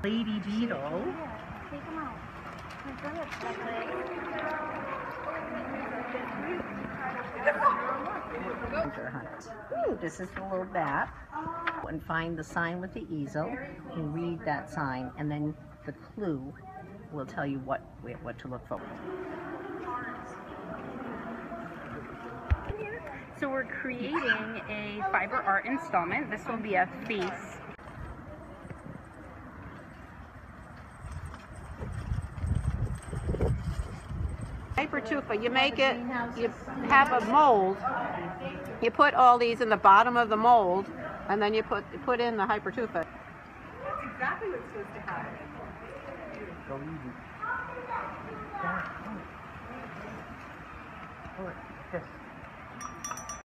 lady beetle. Take them out. Ooh, this is the little bat. And find the sign with the easel and read that sign, and then the clue will tell you what to look for. So we're creating a fiber art installment. This will be a face. Paper tufa, you make it, you have a mold, you put all these in the bottom of the mold, and then you put in the hypertufa. That's exactly what's supposed to happen. Go easy.